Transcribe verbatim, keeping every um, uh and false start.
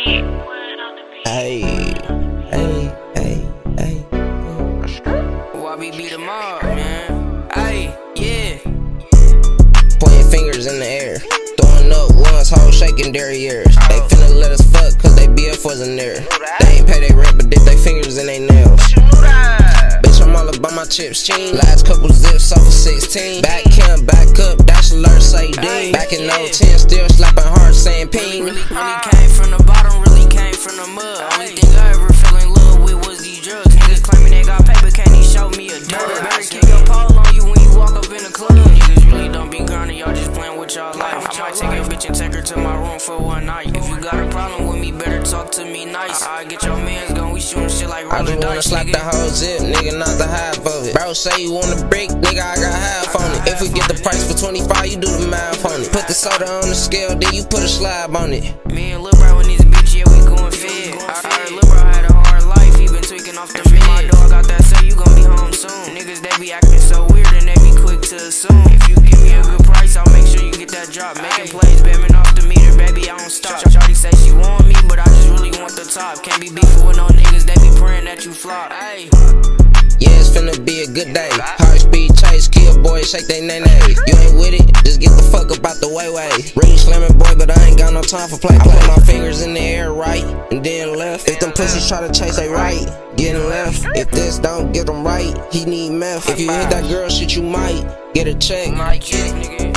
Hey, hey, hey, hey. Ybb Lu, man. Hey, yeah. Pointing fingers in the air, throwing up ones, hoes shaking derrieres. They finna let us fuck, cause they B F wasn't there. They ain't pay they rent, but dip they fingers in they nails. Bitch, I'm all about my chips, ching. Last couple zips off of sixteen. Back Kim, back up, dash alert, say ding. Back in oh ten, still slapping hard, saying ping. Really, really came from the bottom, really came from the mud. Only thing I ever fell in love with was these drugs. Niggas claiming they got paper, can't even show me a dub. Better keep your pole on you when you walk up in the club. Niggas really don't be grinding, y'all just playing with y'all life. I might take a bitch and take her to my room for one night. If you got a problem with me, better talk to me nice. I get your mans going, we shooting shit like I rolling just wanna dice. slap the whole zip, nigga, not the half of it. Bro say you want a brick, nigga, I got half on it. If we get the price for twenty-five, you do the math on it. Put the soda on the scale, then you put a slab on it. Me and Lil Bro in this bitch, yeah, we going fed. I heard Lil Bro had a hard life, he been tweaking off the fed. My dog got that say you gon' be home soon. Niggas, they be acting so weird and they be quick to assume. If you give me a good price, I'll make sure you get that drop. Making plays, bamming off the meter, baby, I don't stop. Shawty say she want me, but I just really want the top. Can't be beefing with no niggas, they be praying that you flop. Hey. Yeah, it's finna be a good day. High speed chase, kill boys, shake they nay nay. You ain't with it, just get the fuck up out the way way. Really slamming boy, but I ain't got no time for play play. I put my fingers in the air right, and then left. If them pussies try to chase they right, getting left. If this don't get them right, he need meth. If you hit that girl shit, you might get a check.